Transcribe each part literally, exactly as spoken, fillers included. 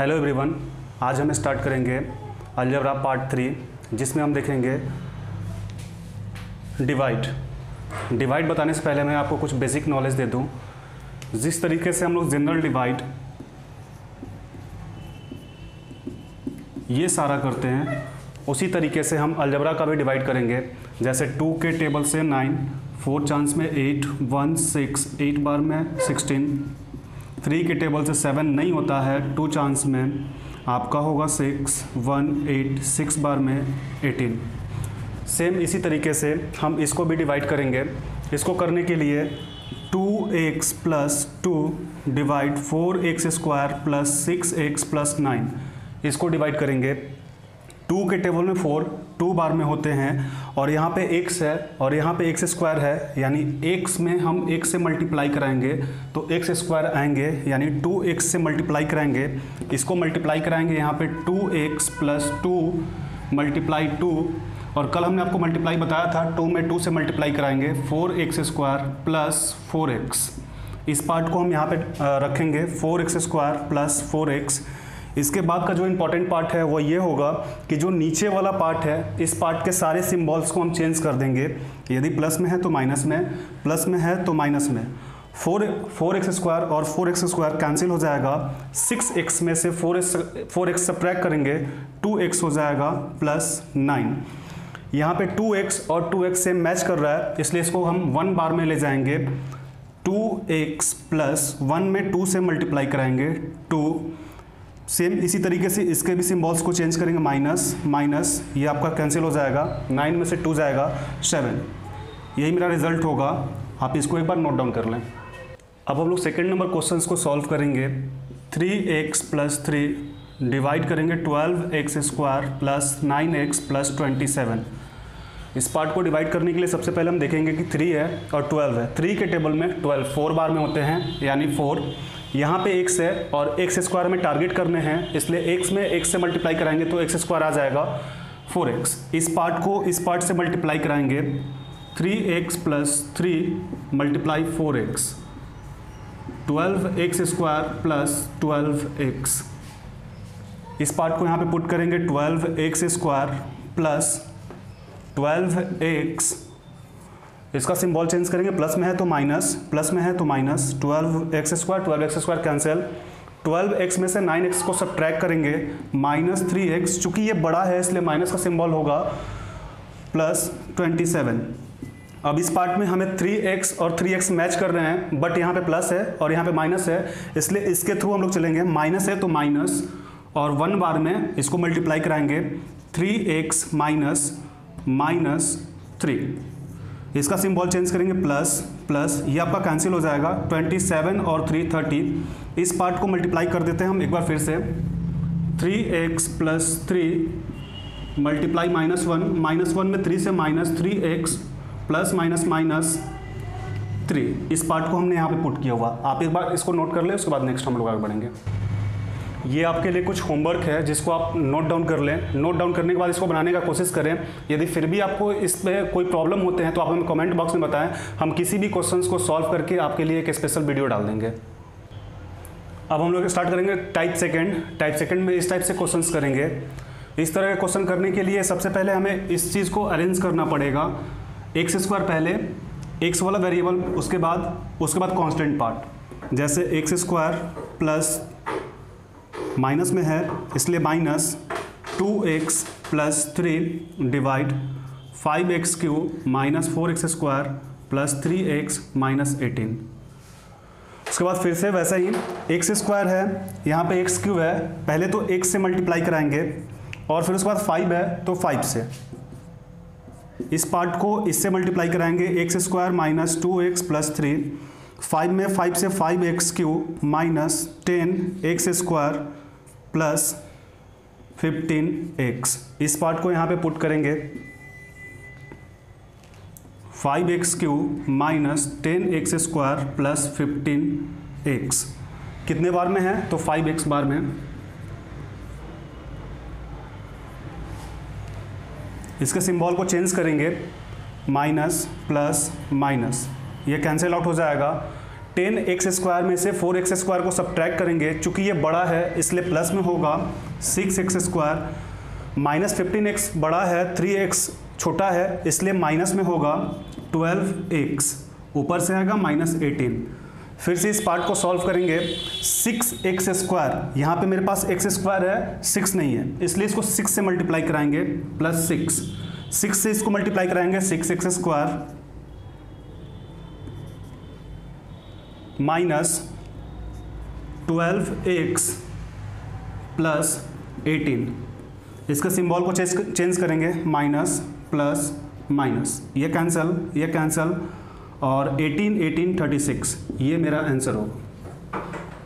Hello everyone, आज हम start करेंगे अलजेब्रा पार्ट थ्री, जिसमें हम देखेंगे डिवाइड। डिवाइड बताने से पहले मैं आपको कुछ बेसिक नॉलेज दे दूं। जिस तरीके से हम लोग जनरल डिवाइड ये सारा करते हैं, उसी तरीके से हम अलजेब्रा का भी डिवाइड करेंगे। जैसे टू के टेबल से नाइन, फोर चांस में एट, वन सिक्स, एट बार में सिक्सटीन, थ्री के टेबल से सेवन नहीं होता है, टू चांस में आपका होगा सिक्स, वन एट, सिक्स बार में एटीन। सेम इसी तरीके से हम इसको भी डिवाइड करेंगे। इसको करने के लिए two x plus two divide four x square plus six x plus nine, इसको डिवाइड करेंगे। टू के टेबल में फोर टू बार में होते हैं और यहाँ पे एक्स है और यहाँ पे एक्स स्क्वायर है, यानी एक्स में हम एक्स से मल्टीप्लाई कराएंगे तो एक्स स्क्वायर आएंगे, यानी टू एक्स से मल्टीप्लाई कराएंगे। इसको मल्टीप्लाई कराएंगे यहाँ पे two x plus two multiply two, और कल हमने आपको मल्टीप्लाई बताया था, टू में टू से मल्टीप्लाई कराएंगे four x square plus four x. इस पार्ट को हम यहाँ पे रखेंगे four x square plus four x. इसके बाद का जो इम्पोर्टेंट पार्ट है वो ये होगा कि जो नीचे वाला पार्ट है, इस पार्ट के सारे सिंबल्स को हम चेंज कर देंगे। यदि प्लस में है तो माइनस में, प्लस में है तो माइनस में। फोर फोर एक्स स्क्वायर और फोर एक्स स्क्वायर कैंसिल हो जाएगा। सिक्स एक्स में से four x four x subtract करेंगे, टू एक्स हो जाएगा प्लस नाइन। यहाँ पे टू एक्स और टू एक्स से मैच कर रहा है, इसलिए इसको हम वन बार में ले जाएंगे। टू एक्स प्लस वन में टू से मल्टीप्लाई कराएंगे, टू। सेम इसी तरीके से इसके भी सिंबल्स को चेंज करेंगे, माइनस माइनस, ये आपका कैंसिल हो जाएगा, नाइन में से टू जाएगा सेवन। यही मेरा रिजल्ट होगा, आप इसको एक बार नोट डाउन कर लें। अब हम लोग सेकेंड नंबर क्वेश्चंस को सॉल्व करेंगे। Three x plus three divide करेंगे twelve x square plus nine x plus twenty seven. इस पार्ट को डिवाइड करने के लिए सबसे पहले हम देखेंगे कि थ्री है और ट्वेल्व है। थ्री के टेबल में ट्वेल्व फोर बार में होते हैं, यानी फोर। यहाँ पे एक्स है और एक्स स्क्वायर में टारगेट करने हैं, इसलिए एक्स में एक्स से मल्टीप्लाई कराएंगे तो एक्स स्क्वायर आ जाएगा फोर एक्स। इस पार्ट को इस पार्ट से मल्टीप्लाई कराएंगे, three x plus three multiply four x, twelve x square plus twelve x. इस पार्ट को यहाँ पे पुट करेंगे, twelve x square plus twelve x. इसका सिंबल चेंज करेंगे, प्लस में है तो माइनस, प्लस में है तो minus, twelve x square twelve x square cancel. Twelve x में से नाइन एक्स को सब्ट्रैक्ट करेंगे, माइनस थ्री एक्स, चूँकि ये बड़ा है इसलिए माइनस का सिंबल होगा, प्लस ट्वेंटी सेवन। अब इस पार्ट में हमें थ्री एक्स और थ्री एक्स मैच कर रहे हैं, बट यहाँ पे प्लस है और यहाँ पे माइनस है, इसलिए इसके थ्रू हम लोग चलेंगे। माइनस है तो माइनस और वन बार में इसको मल्टीप्लाई कराएंगे, three x minus minus three. इसका सिंबल चेंज करेंगे, प्लस प्लस, ये आपका कैंसिल हो जाएगा, ट्वेंटी सेवन और थ्री थर्टी। इस पार्ट को मल्टीप्लाई कर देते हैं हम एक बार फिर से, three x plus three multiply minus one, minus one में थ्री से minus, three x plus minus minus three. इस पार्ट को हमने यहाँ पे पुट किया हुआ, आप एक बार इसको नोट कर लें, उसके बाद नेक्स्ट हम लोग आगे बढ़ेंगे। ये आपके लिए कुछ होमवर्क है जिसको आप नोट डाउन कर लें। नोट डाउन करने के बाद इसको बनाने का कोशिश करें। यदि फिर भी आपको इस पर कोई प्रॉब्लम होते हैं तो आप हमें कमेंट बॉक्स में बताएं, हम किसी भी क्वेश्चंस को सॉल्व करके आपके लिए एक स्पेशल वीडियो डाल देंगे। अब हम लोग स्टार्ट करेंगे टाइप सेकंड। टाइप सेकंड में इस टाइप से क्वेश्चंस करेंगे। इस तरह के क्वेश्चन करने के लिए सबसे पहले हमें इस चीज़ को अरेंज करना पड़ेगा। एक्स स्क्वायर पहले, एक्स वाला वेरिएबल, उसके बाद उसके बाद कॉन्स्टेंट पार्ट। जैसे एक्स स्क्वायर प्लस माइनस में है इसलिए minus two x plus three divide five x cube minus four x square plus three x minus eighteen. उसके बाद फिर से वैसे ही एक्स स्क्वायर है, यहाँ पे एक्स क्यूब है, पहले तो एक्स से मल्टीप्लाई कराएंगे और फिर उसके बाद फाइव है तो फाइव से। इस पार्ट को इससे मल्टीप्लाई कराएंगे, x square minus two x plus three, five में फाइव से five x cube minus ten x square plus fifteen x. इस पार्ट को यहाँ पे पुट करेंगे, five x cube minus ten x square plus fifteen x. कितने बार में है तो फाइव एक्स बार में। इसके सिंबल को चेंज करेंगे, माइनस प्लस माइनस, ये कैंसिल आउट हो जाएगा। टेन एक्स स्क्वायर में से फोर एक्स स्क्वायर को सब्ट्रैक्ट करेंगे, चूँकि ये बड़ा है इसलिए प्लस में होगा six x square, minus fifteen x बड़ा है, थ्री एक्स छोटा है इसलिए माइनस में होगा ट्वेल्व एक्स, ऊपर से आएगा माइनस एटीन। फिर से इस पार्ट को सॉल्व करेंगे, सिक्स एक्स स्क्वायर, यहाँ पे मेरे पास एक्स स्क्वायर है, सिक्स नहीं है, इसलिए इसको सिक्स से मल्टीप्लाई कराएंगे, प्लस सिक्स, सिक्स से इसको मल्टीप्लाई कराएंगे, six x square minus twelve x plus eighteen. इसका सिंबल को चेंज चेंज करेंगे, माइनस प्लस माइनस, ये कैंसिल, ये कैंसिल, और एटीन एटीन थर्टी सिक्स, ये मेरा आंसर होगा।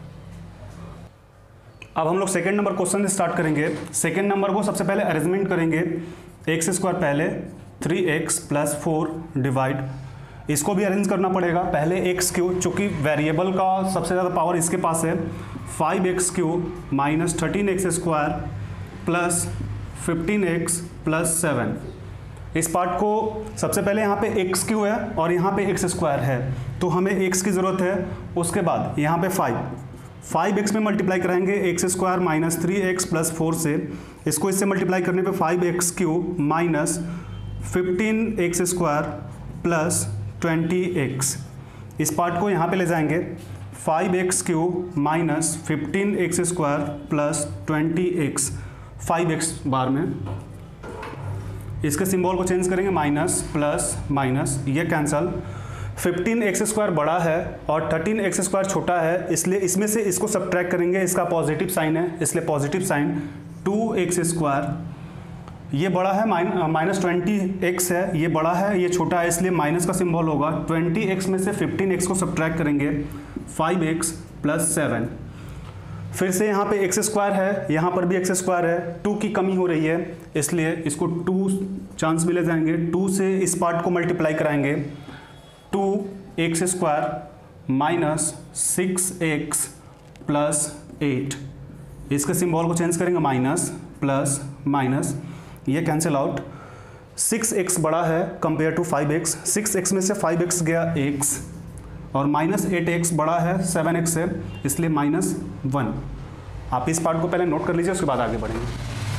अब हम लोग सेकेंड नंबर क्वेश्चन स्टार्ट करेंगे। सेकेंड नंबर को सबसे पहले अरेंजमेंट करेंगे, एक्स स्क्वायर पहले, three x plus four divide, इसको भी अरेंज करना पड़ेगा। पहले एक्स क्यूब, चूँकि वेरिएबल का सबसे ज़्यादा पावर इसके पास है, five x cube minus thirteen x square plus fifteen x plus seven. इस पार्ट को सबसे पहले यहाँ पे एक्स क्यू है और यहाँ पे एक्स स्क्वायर है, तो हमें एक्स की ज़रूरत है। उसके बाद यहाँ पे फाइव, फाइव एक्स में मल्टीप्लाई कराएंगे x square minus three x plus four से, इसको इससे मल्टीप्लाई करने पे five x cube minus fifteen x square plus twenty x. इस पार्ट को यहाँ पे ले जाएंगे, five x cube minus fifteen x square plus twenty x, five x बार में, इसके सिंबल को चेंज करेंगे, माइनस प्लस माइनस, ये कैंसल। फिफ्टीन एक्स स्क्वायर बड़ा है और थर्टीन एक्स स्क्वायर छोटा है, इसलिए इसमें से इसको सब्ट्रैक्ट करेंगे, इसका पॉजिटिव साइन है इसलिए positive sign, two x square, ये बड़ा है, माइनस ट्वेंटी एक्स है, ये बड़ा है, ये छोटा है, इसलिए माइनस का सिंबल होगा। ट्वेंटी एक्स में से फिफ्टीन एक्स को सब्ट्रैक्ट करेंगे, फाइव एक्स प्लस सेवन। फिर से यहाँ पे एक्स स्क्वायर है, यहाँ पर भी एक्स स्क्वायर है, टू की कमी हो रही है इसलिए इसको टू चांस में ले जाएंगे, टू से इस पार्ट को मल्टीप्लाई कराएंगे, two x square minus six x plus eight, इसके सिंबल को चेंज करेंगे, माइनस प्लस माइनस, ये कैंसिल आउट। सिक्स एक्स बड़ा है compare to five x, six x में से फाइव एक्स गया एक्स, और माइनस एट एक्स बड़ा है सेवन एक्स से, इसलिए माइनस वन। आप इस पार्ट को पहले नोट कर लीजिए, उसके बाद आगे बढ़ेंगे।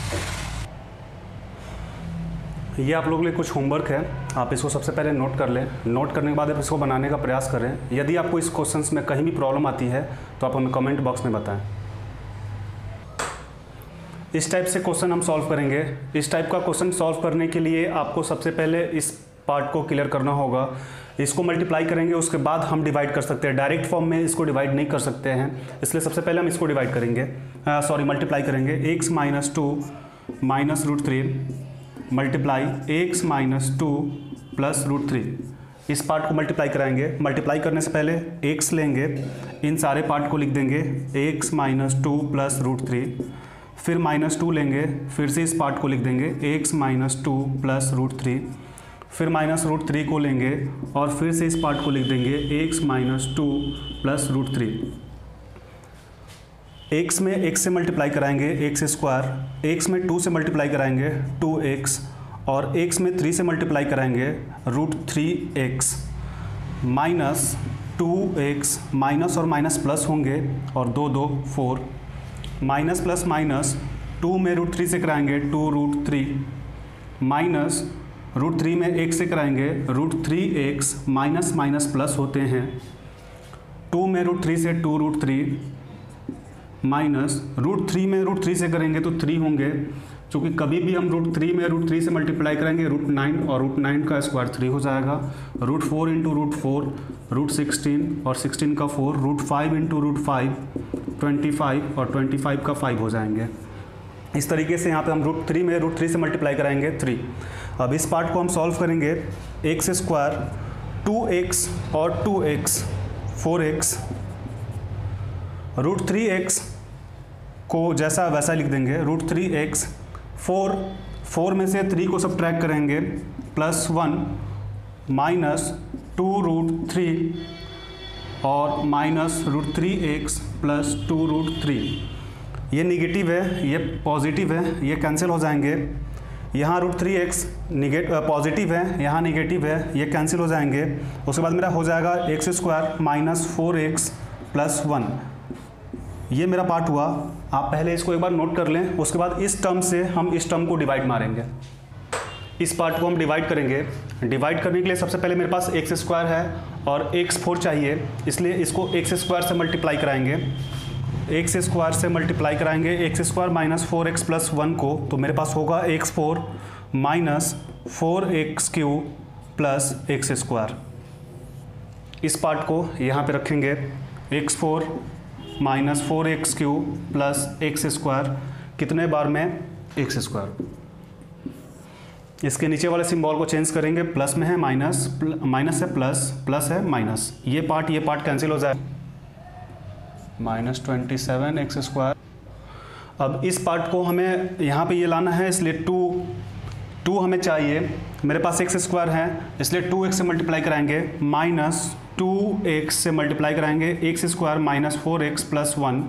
ये आप लोगों के लिए कुछ होमवर्क है, आप इसको सबसे पहले नोट कर लें। नोट करने के बाद आप इसको बनाने का प्रयास करें। यदि आपको इस क्वेश्चंस में कहीं भी प्रॉब्लम आती है तो आप हमें कमेंट बॉक्स में बताएं। इस टाइप से क्वेश्चन हम सॉल्व करेंगे। इस टाइप का क्वेश्चन सॉल्व करने के लिए आपको सबसे पहले इस पार्ट को क्लियर करना होगा, इसको मल्टीप्लाई करेंगे, उसके बाद हम डिवाइड कर सकते हैं। डायरेक्ट फॉर्म में इसको डिवाइड नहीं कर सकते हैं, इसलिए सबसे पहले हम इसको डिवाइड करेंगे, सॉरी मल्टीप्लाई करेंगे। X minus two minus root three multiply x minus two plus root three, इस पार्ट को मल्टीप्लाई कराएंगे। मल्टीप्लाई करने से पहले एक्स लेंगे, इन सारे पार्ट को लिख देंगे, x minus two plus root three, फिर माइनस टू लेंगे, फिर से इस पार्ट को लिख देंगे, x minus two plus root three, फिर माइनस रूट थ्री को लेंगे और फिर से इस पार्ट को लिख देंगे, x minus two plus root three. X में एक्स से मल्टीप्लाई कराएंगे, एक्स स्क्वायर, एक्स में टू से मल्टीप्लाई कराएंगे, टू एक्स, और एक्स में थ्री से मल्टीप्लाई कराएंगे, root three x, minus two x, minus और माइनस प्लस होंगे और दो दो four, minus plus minus, two में रूट थ्री से कराएंगे, two root three, minus root three में एक से कराएंगे, root three x, minus minus plus होते हैं, टू में रूट थ्री से two root three, minus root three में रूट थ्री से करेंगे तो थ्री होंगे, क्योंकि कभी भी हम रूट थ्री में रूट थ्री से मल्टीप्लाई करेंगे रूट नाइन, और रूट नाइन का स्क्वायर थ्री हो जाएगा, root four into root four root sixteen, और सिक्सटीन का four, root five into root five twenty five, और ट्वेंटी फाइव का फाइव हो जाएंगे। इस तरीके से यहाँ पे हम रूट थ्री में रूट थ्री से मल्टीप्लाई कराएंगे, थ्री। अब इस पार्ट को हम सॉल्व करेंगे, एक्स स्क्वायर, टू एक्स और two x, four x, root three x को जैसा वैसा लिख देंगे, root three x, four, four में से थ्री को सब्ट्रैक्ट करेंगे, plus one, minus two root three, और minus root three x plus two root three. ये निगेटिव है, ये पॉजिटिव है, ये कैंसिल हो जाएंगे, यहाँ root three x negate positive है, यहाँ निगेटिव है, ये कैंसिल हो जाएंगे। उसके बाद मेरा हो जाएगा x square minus four x plus one. ये मेरा पार्ट हुआ। आप पहले इसको एक बार नोट कर लें। उसके बाद इस टर्म से हम इस टर्म को डिवाइड मारेंगे। इस पार्ट को हम डिवाइड करेंगे। डिवाइड करने के लिए सबसे पहले मेरे पास एक्स स्क्वायर है और एक्स फोर चाहिए, इसलिए इसको एक्स स्क्वायर से मल्टीप्लाई कराएंगे। एक्स स्क्वायर से मल्टीप्लाई कराएंगे x square minus four x plus one को, तो मेरे पास होगा x four minus four x cube plus x square. इस पार्ट को यहाँ पे रखेंगे, x four minus four x cube plus x square, कितने बार में एक्स स्क्वायर। इसके नीचे वाले सिंबल को चेंज करेंगे, प्लस में है माइनस, माइनस है प्लस, प्लस है माइनस, ये पार्ट ये पार्ट कैंसिल हो जाए, minus twenty seven x square. अब इस पार्ट को हमें यहाँ पे ये लाना है, इसलिए टू टू हमें चाहिए। मेरे पास एक्स स्क्वायर है, इसलिए टू एक्स से मल्टीप्लाई कराएंगे, माइनस टू एक्स से मल्टीप्लाई कराएंगे x square minus four x plus one,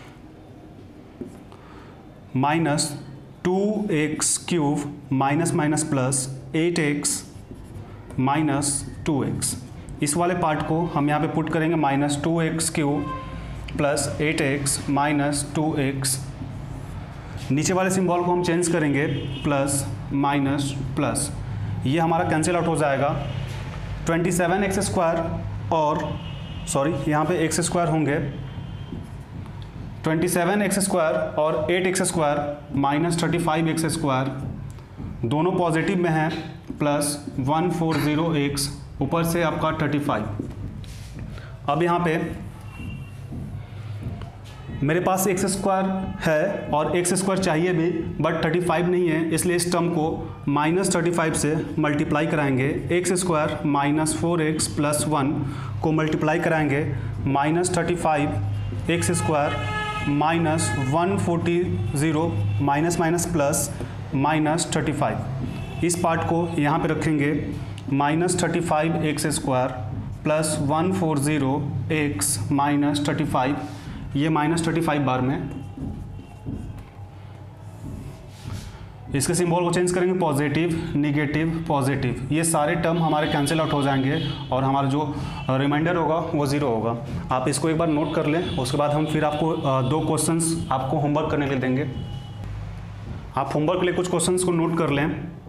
minus two x cube minus minus plus eight x minus two x. इस वाले पार्ट को हम यहाँ पे पुट करेंगे, minus two x cube plus eight x minus two x. नीचे वाले symbol को हम चेंज करेंगे, प्लस माइनस प्लस, ये हमारा कैंसिल आउट हो जाएगा। ट्वेंटी सेवन एक्स स्क्वायर और सॉरी यहाँ पे एक्स स्क्वायर होंगे, ट्वेंटी सेवन एक्स स्क्वायर और eight x square minus thirty five x square, दोनों पॉजिटिव में हैं, plus one four zero x, ऊपर से आपका थर्टी फाइव। अब यहाँ पे मेरे पास एक्स स्क्वायर है और एक्स स्क्वायर चाहिए भी, बट थर्टी फाइव नहीं है, इसलिए इस टर्म को माइनस थर्टी फाइव से मल्टीप्लाई कराएंगे। X square minus four x plus one को मल्टीप्लाई कराएंगे, minus thirty five x square minus one forty zero minus minus plus minus thirty five. इस पार्ट को यहाँ पे रखेंगे, minus thirty five x square plus one four zero x minus thirty five, ये minus thirty five बार में। इसके symbol को चेंज करेंगे, पॉजिटिव निगेटिव पॉजिटिव, ये सारे टर्म हमारे कैंसिल आउट हो जाएंगे और हमारा जो रिमाइंडर होगा वो ज़ीरो होगा। आप इसको एक बार नोट कर लें। उसके बाद हम फिर आपको दो क्वेश्चंस आपको होमवर्क करने के लिए देंगे। आप होमवर्क के लिए कुछ क्वेश्चंस को नोट कर लें।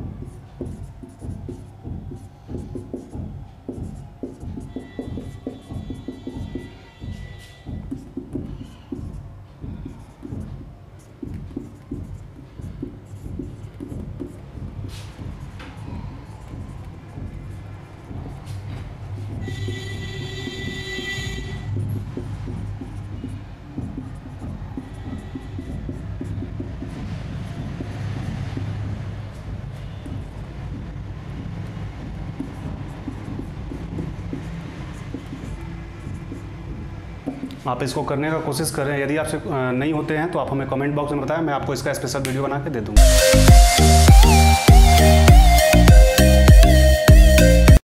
आप इसको करने का कोशिश करें। यदि आपसे नहीं होते हैं तो आप हमें कमेंट बॉक्स में बताएं, मैं आपको इसका स्पेशल वीडियो बना के दे दूँगा।